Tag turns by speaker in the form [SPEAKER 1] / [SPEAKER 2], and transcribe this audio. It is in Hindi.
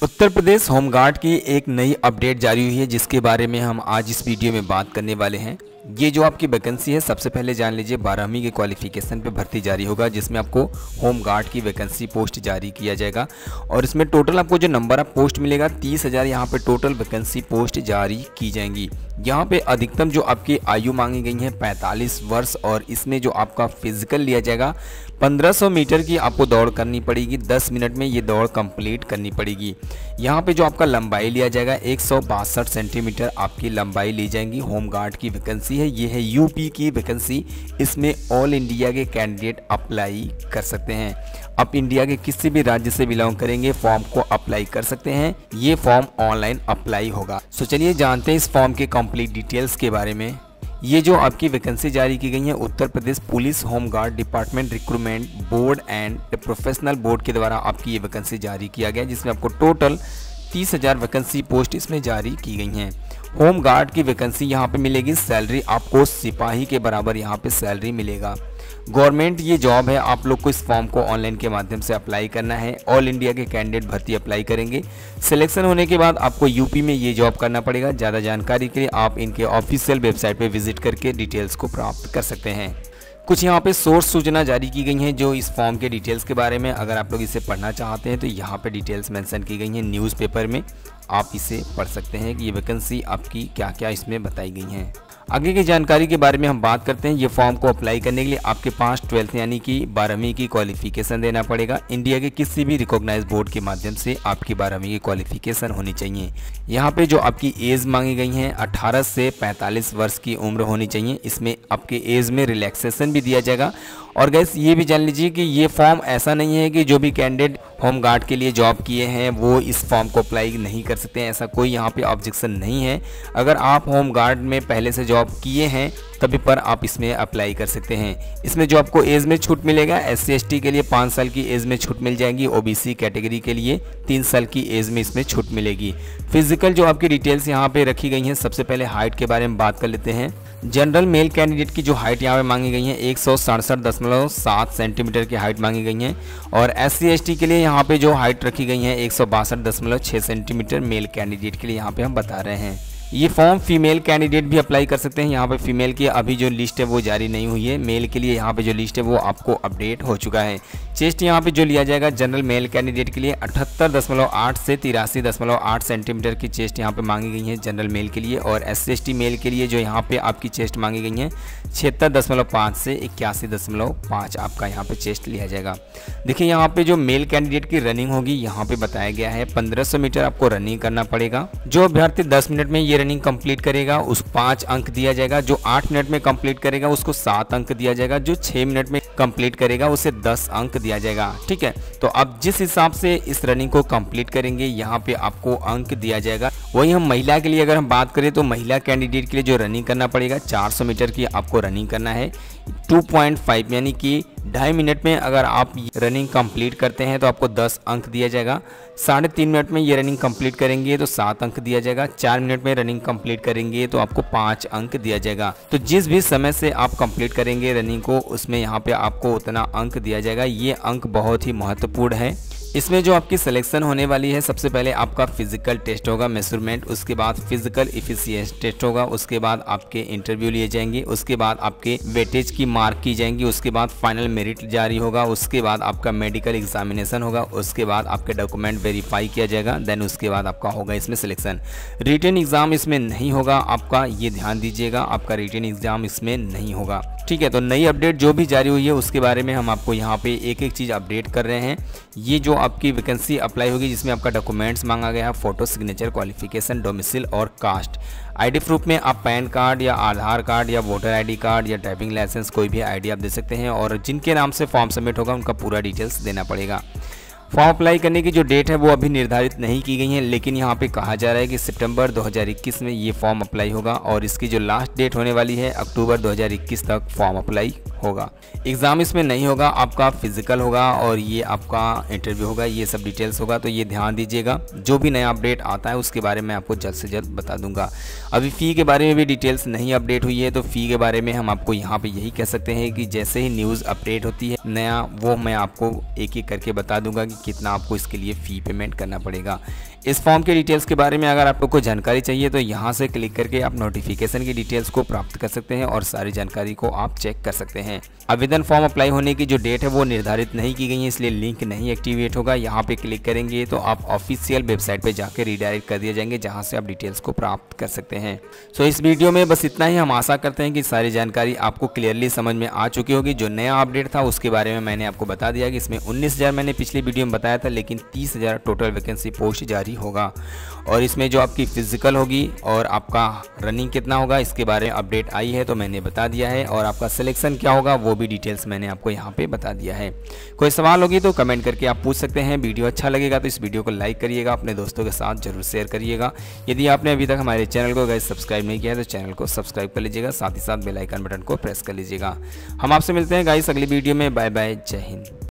[SPEAKER 1] उत्तर प्रदेश होमगार्ड की एक नई अपडेट जारी हुई है जिसके बारे में हम आज इस वीडियो में बात करने वाले हैं। ये जो आपकी वैकेंसी है, सबसे पहले जान लीजिए 12वीं के क्वालिफिकेशन पे भर्ती जारी होगा, जिसमें आपको होमगार्ड की वैकेंसी पोस्ट जारी किया जाएगा। और इसमें टोटल आपको जो नंबर ऑफ पोस्ट मिलेगा 30,000 यहाँ पे टोटल वैकेंसी पोस्ट जारी की जाएंगी। यहाँ पे अधिकतम जो आपकी आयु मांगी गई है 45 वर्ष, और इसमें जो आपका फिजिकल लिया जाएगा 1500 मीटर की आपको दौड़ करनी पड़ेगी। 10 मिनट में ये दौड़ कंप्लीट करनी पड़ेगी। यहाँ पे जो आपका लंबाई लिया जाएगा 162 सेंटीमीटर आपकी लंबाई ली जाएगी। होमगार्ड की वैकेंसी है, ये है यूपी की वैकेंसी। इसमें ऑल इंडिया के कैंडिडेट अप्लाई कर सकते हैं। आप इंडिया के किसी भी राज्य से बिलोंग करेंगे फॉर्म को अप्लाई कर सकते हैं। ये फॉर्म ऑनलाइन अप्लाई होगा। सो चलिए जानते हैं इस फॉर्म के कंप्लीट डिटेल्स के बारे में। ये जो आपकी वैकेंसी जारी की गई है Uttar Pradesh police home guard department recruitment board and professional board के द्वारा आपकी ये वैकेंसी जारी किया गया, जिसमें आपको टोटल 30,000 वैकेंसी पोस्ट इसमें जारी की गई हैं। होमगार्ड की वैकेंसी यहाँ पे मिलेगी। सैलरी आपको सिपाही के बराबर यहाँ पे सैलरी मिलेगा। गवर्नमेंट ये जॉब है। आप लोग को इस फॉर्म को ऑनलाइन के माध्यम से अप्लाई करना है। ऑल इंडिया के कैंडिडेट भर्ती अप्लाई करेंगे। सिलेक्शन होने के बाद आपको यूपी में ये जॉब करना पड़ेगा। ज़्यादा जानकारी के लिए आप इनके ऑफिशियल वेबसाइट पे विजिट करके डिटेल्स को प्राप्त कर सकते हैं। कुछ यहाँ पे सोर्स सूचना जारी की गई हैं जो इस फॉर्म के डिटेल्स के बारे में, अगर आप लोग इसे पढ़ना चाहते हैं तो यहाँ पे डिटेल्स मेंशन की गई हैं न्यूज़पेपर में। आप इसे पढ़ सकते हैं कि ये वैकेंसी आपकी क्या क्या इसमें बताई गई हैं। आगे की जानकारी के बारे में हम बात करते हैं। ये फॉर्म को अप्लाई करने के लिए आपके पास 12th यानी कि 12वीं की क्वालिफिकेशन देना पड़ेगा। इंडिया के किसी भी रिकॉग्नाइज्ड बोर्ड के माध्यम से आपकी 12वीं की क्वालिफिकेशन होनी चाहिए। यहाँ पे जो आपकी एज मांगी गई है 18 से 45 वर्ष की उम्र होनी चाहिए। इसमें आपके एज में रिलैक्सेशन भी दिया जाएगा। और गैस ये भी जान लीजिए कि ये फॉर्म ऐसा नहीं है कि जो भी कैंडिडेट होमगार्ड के लिए जॉब किए हैं वो इस फॉर्म को अप्लाई नहीं कर सकते हैं। ऐसा कोई यहाँ पे ऑब्जेक्शन नहीं है। अगर आप होमगार्ड में पहले से जॉब किए हैं तभी पर आप इसमें अप्लाई कर सकते हैं। इसमें जो आपको एज में छूट मिलेगा, SC/ST के लिए 5 साल की एज में छूट मिल जाएगी। OBC कैटेगरी के लिए 3 साल की एज में इसमें छूट मिलेगी। फिजिकल जो आपकी डिटेल्स यहाँ पे रखी गई हैं, सबसे पहले हाइट के बारे में बात कर लेते हैं। जनरल मेल कैंडिडेट की जो हाइट यहाँ पे मांगी गई है 167.7 सेंटीमीटर की हाइट मांगी गई है। और SC/ST के लिए यहाँ पे जो हाइट रखी गई है 162.6 सेंटीमीटर मेल कैंडिडेट के लिए यहाँ पे हम बता रहे हैं। ये फॉर्म फीमेल कैंडिडेट भी अप्लाई कर सकते हैं। यहाँ पे फीमेल की अभी जो लिस्ट है वो जारी नहीं हुई है। मेल के लिए यहाँ पे जो लिस्ट है वो आपको अपडेट हो चुका है। चेस्ट यहाँ पे जो लिया जाएगा जनरल मेल कैंडिडेट के लिए 78.8 से 83.8 सेंटीमीटर की चेस्ट यहाँ पे मांगी गई है जनरल मेल के लिए। और SC/ST मेल के लिए जो यहाँ पे आपकी चेस्ट मांगी गई है 76.5 से 81.5 आपका यहाँ पे चेस्ट लिया जाएगा। देखिए यहाँ पे जो मेल कैंडिडेट की रनिंग होगी यहाँ पे बताया गया है 1500 मीटर आपको रनिंग करना पड़ेगा। जो अभ्यर्थी 10 मिनट में ये रनिंग कंप्लीट करेगा उस 5 अंक दिया जाएगा। जो 8 मिनट में कंप्लीट करेगा उसको 7 अंक दिया जाएगा। जो 6 मिनट में कंप्लीट करेगा उसे 10 अंक दिया जाएगा। ठीक है, तो आप जिस हिसाब से इस रनिंग को कंप्लीट करेंगे यहाँ पे आपको अंक दिया जाएगा। वही हम महिला के लिए अगर हम बात करें तो महिला कैंडिडेट के लिए जो रनिंग करना पड़ेगा 400 मीटर की आपको रनिंग करना है। 2.5 यानी कि 2.5 मिनट में अगर आप रनिंग कंप्लीट करते हैं तो आपको 10 अंक दिया जाएगा। 3.5 मिनट में ये रनिंग कंप्लीट करेंगे तो 7 अंक दिया जाएगा। 4 मिनट में रनिंग कंप्लीट करेंगे तो आपको 5 अंक दिया जाएगा। तो जिस भी समय से आप कंप्लीट करेंगे रनिंग को उसमें यहाँ पे आपको उतना अंक दिया जाएगा। ये अंक बहुत ही महत्वपूर्ण है। इसमें जो आपकी सिलेक्शन होने वाली है, सबसे पहले आपका फिजिकल टेस्ट होगा मेजरमेंट, उसके बाद फिजिकल एफिशिएंसी टेस्ट होगा, उसके बाद आपके इंटरव्यू लिए जाएंगे, उसके बाद आपके वेटेज की मार्क की जाएंगी, उसके बाद फाइनल मेरिट जारी होगा, उसके बाद आपका मेडिकल एग्जामिनेशन होगा, उसके बाद आपके डॉक्यूमेंट वेरीफाई किया जाएगा, देन उसके बाद आपका होगा इसमें सिलेक्शन। रिटन एग्जाम इसमें नहीं होगा आपका, ये ध्यान दीजिएगा, आपका रिटन एग्जाम इसमें नहीं होगा। ठीक है, तो नई अपडेट जो भी जारी हुई है उसके बारे में हम आपको यहाँ पे एक एक चीज़ अपडेट कर रहे हैं। ये जो आपकी वैकेंसी अप्लाई होगी जिसमें आपका डॉक्यूमेंट्स मांगा गया है, फोटो, सिग्नेचर, क्वालिफिकेशन, डोमिसाइल और कास्ट। आईडी प्रूफ में आप पैन कार्ड या आधार कार्ड या वोटर आईडी कार्ड या ड्राइविंग लाइसेंस कोई भी आईडी आप दे सकते हैं। और जिनके नाम से फॉर्म सबमिट होगा उनका पूरा डिटेल्स देना पड़ेगा। फॉर्म अप्लाई करने की जो डेट है वो अभी निर्धारित नहीं की गई है, लेकिन यहाँ पे कहा जा रहा है कि सितंबर 2021 में ये फॉर्म अप्लाई होगा और इसकी जो लास्ट डेट होने वाली है अक्टूबर 2021 तक फॉर्म अप्लाई होगा। एग्ज़ाम इसमें नहीं होगा, आपका फिजिकल होगा और ये आपका इंटरव्यू होगा, ये सब डिटेल्स होगा, तो ये ध्यान दीजिएगा। जो भी नया अपडेट आता है उसके बारे में आपको जल्द से जल्द बता दूंगा। अभी फ़ी के बारे में भी डिटेल्स नहीं अपडेट हुई है, तो फ़ी के बारे में हम आपको यहाँ पे यही कह सकते हैं कि जैसे ही न्यूज़ अपडेट होती है नया, वो मैं आपको एक एक करके बता दूंगा कि कि कितना आपको इसके लिए फ़ी पेमेंट करना पड़ेगा। इस फॉर्म के डिटेल्स के बारे में अगर आपको कोई जानकारी चाहिए तो यहाँ से क्लिक करके आप नोटिफिकेशन की डिटेल्स को प्राप्त कर सकते हैं और सारी जानकारी को आप चेक कर सकते हैं। आवेदन फॉर्म अप्लाई होने की जो डेट है वो निर्धारित नहीं की गई है, इसलिए लिंक नहीं एक्टिवेट होगा। यहाँ पे क्लिक करेंगे तो आप ऑफिशियल वेबसाइट पे जाकर रीडायरेक्ट कर दिए जाएंगे, जहाँ से आप डिटेल्स को प्राप्त कर सकते हैं। सो इस वीडियो में बस इतना ही। हम आशा करते हैं कि सारी जानकारी आपको क्लियरली समझ में आ चुकी होगी। जो नया अपडेट था उसके बारे में मैंने आपको बता दिया कि इसमें 19,000 मैंने पिछली वीडियो में बताया था, लेकिन 30,000 टोटल वैकेंसी पोस्ट जारी होगा। और इसमें जो आपकी फिजिकल होगी और आपका रनिंग कितना होगा इसके बारे में अपडेट आई है तो मैंने बता दिया है, और आपका सिलेक्शन क्या होगा वो भी डिटेल्स मैंने आपको यहाँ पे बता दिया है। कोई सवाल होगी तो कमेंट करके आप पूछ सकते हैं। वीडियो अच्छा लगेगा तो इस वीडियो को लाइक करिएगा, अपने दोस्तों के साथ जरूर शेयर करिएगा। यदि आपने अभी तक हमारे चैनल को गाइस सब्सक्राइब नहीं किया है तो चैनल को सब्सक्राइब कर लीजिएगा, साथ ही साथ बेल आइकन बटन को प्रेस कर लीजिएगा। हम आपसे मिलते हैं गाइस अगली वीडियो में। बाय बाय, जय हिंद।